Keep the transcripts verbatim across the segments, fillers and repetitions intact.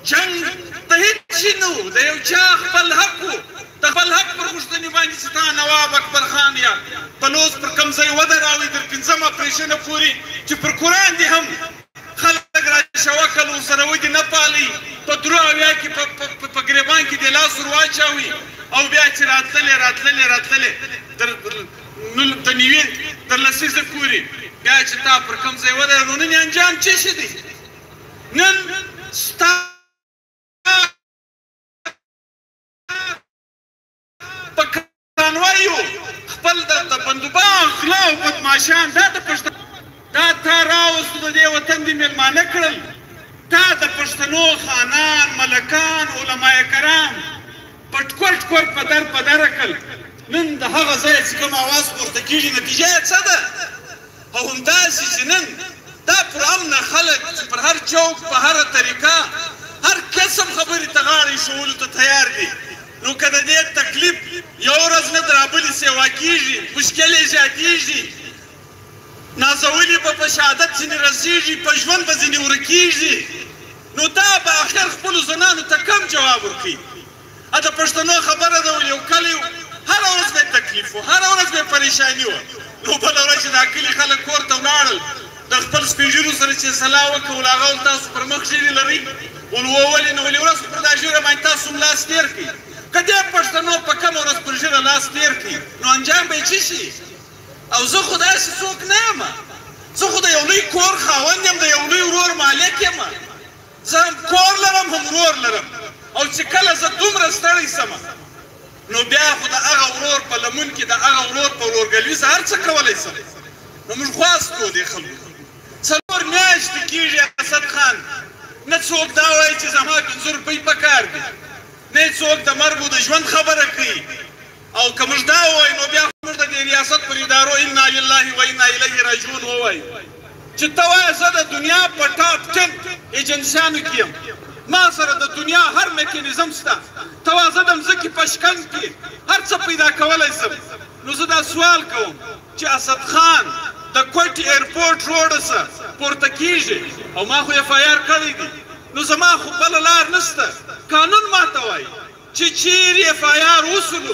جنګ د هېڅ شي نه و، د یو چا خپل حق و، د خپل حق پر غوښتنې باندې چې تا نواب اکبر خان یا بلوڅ پر کوم ځای ودراوئ تر پنځم اپرېشنه پورې چې پر قرآن دې هم خلک را شوکل ورسره ودې نه پالئ، په درو اویا کې په ګریبان کې دې لاس ور واچوئ او بیا چې راتللې راتللې راتللې د نوي تر لسیزه پورې بیا چې تا پر کوم ځای ودرې نو نن انجام څه شي دی؟ نن ستا په کانوایو خپل د بندوبان غلا او بدماشان دا د پښتنو دا تا راوستو د دې وطن دې مېلمانه کړل، دا د پښتنو خانان ملکان علماء کرام پټکور ټکور په در په دره کړل. نن د هغه ځای چې کوم اواز پورته کېږي نتیجه یې څه ده؟ او همداسې چې نن دا پرامنه خلک چې پر هر چوک په هره طریقه هر قسم خبرې ته غاړه ایښولو ته تیار دي، نو که د دې تکلیف یو ورځ نه د رابلې سیوا کېږي، مشکل یې زیاتېږي، نازولي به په شهادت ځینې رسېږي، په ژوند به ځینې ورکېږي، نو دا به اخر خپلو زنانو ته کم جواب ورکوي؟ ا د پښتنو خبره ده ول یو کلی و، هره ورځ به یې تکلیف و، هره ورځ به یې پریشاني وه، نو بله ورځ چې دا کلي خلک کور ته ولاړل د خپل سپین ږیرو سره چې سلا وکړه ول هغه ول تاسو پر مخ ږیرې لرئ ول وولې نو ولې ورځ پر دا ږیره باندې تاسو هم لاس تېر کړئ. که دې پښتنو په کمه ورځ پر ږیره لاس تېر کړي نو انجام به یې څه شي؟ او زه خو داسې څوک نه یم، زه خو د یو لوی کور خاوند یم، د یو لوی ورور مالک یم، زه هم کور لرم هم ورور لرم، او چې کله زه دومره ستړی سمه نو بیا خو د هغه ورور په لمون کې د هغه ورور په ورورګلوي زه هر څه کولی سم. نو موږ خواست کوو دې خلکو څلور میاشتې کېږي اسد خان نه څوک دا وایي چې زما پنځه روپۍ پکار دي، نه څوک د مرګ او د ژوند خبره کوي، او که موږ دا ووایو نو بیا خو موږ د دې ریاست پر ادارو انا لله و انا الیه راجعون ووایو چې ته وایه زه د دنیا په ټاپ ټن ایجنسیانو کې یم، ما سره د دنیا هر میکانیزم شته، ته وایه زه د مځکې په شکنج کې هر څه پیدا کولی شم. نو زه دا سوال کوم چې اسد خان د کوټ ایرپورټ روډ څخه پورته کېږي او ما خو اف آی آر کړی دی، نو زما خو بله لار نشته، قانون ماته وایي چې چیرې اف آی آر وسولو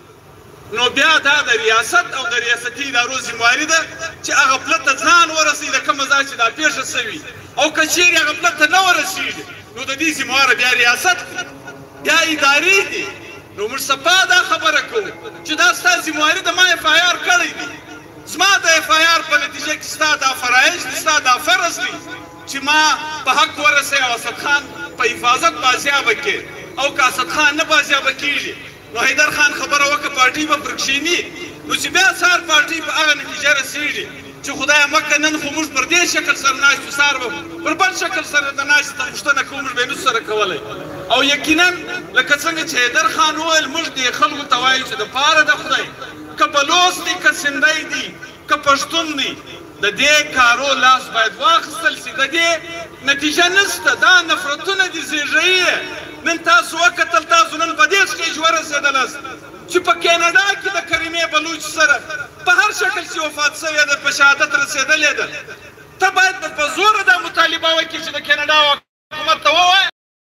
نو بیا دا د ریاست او د ریاستي ادارو ذمهواري ده چې هغه پله ته ځان ورسوي د کومه ځای چې دا پېښه سوي، او که چیرې هغه پله ته نه ورسېږي نو د دې ذمهواره بیا ریاست بیا ادارې دي. نو موږ صفا دا خبره کوو چې دا ستا ذمهواري د ما اف آی آر کړی دی، زما د اف آی آر په نتیجه کې ستا دا فرایض دي، ستا دا فرض دی چې ما په حق ورسوي او اسد خان په حفاظت بازیابه کړي، او که اسد خان نه بازیابه کېږي نو حیدر خان خبره وکړه پارټۍ به پر کښېني، نو چې بیا سهار پارټۍ په هغه نتیجه رسېږي چې خدایه مکه نن خو موږ پر دې شکل سره ناست یو، سهار به پر بل شکل سره د ناستې پوښتنه کوو، موږ به یې نسو سره کولی. او یقینا لکه څنګه چې حیدر خان وویل موږ دې خلکو ته وایو چې دپاره د خدای که بلوڅ دي که سندی دي که پښتون دي د دې کارو لاس باید واخیستل سي، د دې نتیجه نشته، دا نفرتونه دي زېږوي. نن تاسو وکتل تاسو نن په دې سټیج ورسېدلاست چې په کینیډا کې د کریمې بلوچ سره په هر شکل چې وفات شوې ده په شهادت رسېدلې ده، ته باید په زوره دا مطالبه وکړې چې د کینیډا حکومت ته ووایه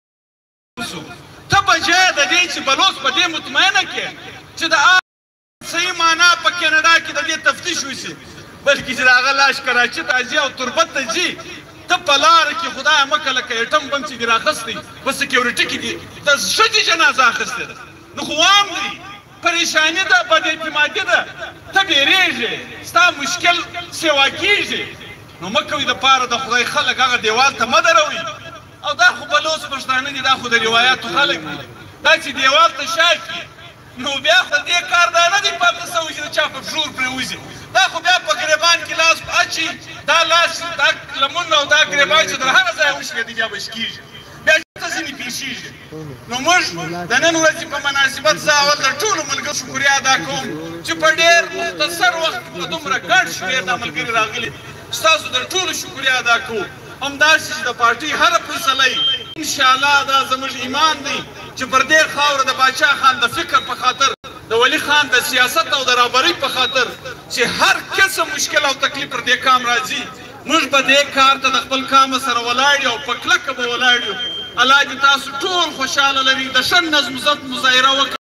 ته بجای د دې چې بلوڅ په دې مطمئنه کې چې د صحیح معنا په کینیډا کې د دې تفتیش وشي، بلکې چې د هغه لاش کراچي ته ځي او تربت ته ځي، ته په لاره کې خدایه مکه لکه ایټم بم چې دې راخستی په سکیورټي کې دي د ښځې جنازه اخیستې ده، نو خو عام دي، پریشاني ده، بد اعتمادي ده، ته بیریږې، ستا مشکل سیوا کېږي، نو مه کوئ دپاره د خدای خلک هغه دیوال ته مه دروئ. او دا خو بلوڅ پښتانه دي، دا خو د روایاتو خلک دي، دا چې دیوال ته شا کړي نو بیا خو دې کار دا نه دی پاته سوی چې د چا په پښور پرېوځي، دا خو بیا په ګریبان کې لاس اچي، دا لاس دا لمون او دا ګریبان چې تر هغه ځایه وشکېدي بیا به شکېږي، بیا ته ځینې پېښېږي. نو موږ د نن ورځې په مناسبت زه اول د ټولو ملګرو شکریا ادا کوم چې په ډېر مختصر وخت کې په دومره ګډ شمېر دا ملګري راغلي، ستاسو د ټولو شکریا ادا کوو. همداسې چې د پارټۍ هره فیصله انشاءالله دا زموږ ایمان دی چې پر دې خاوره د باچا خان د فکر په خاطر، د ولی خان د سیاست او د رهبرۍ په خاطر چې هر قسم مشکل او تکلیف پر دې کام راځي موږ به دې کار ته د خپل قام سره ولاړ یو په کلکه به ولاړ یو الله دې تاسو ټول خوشحاله لري د ښه نظم ضبط مظاهره وکړه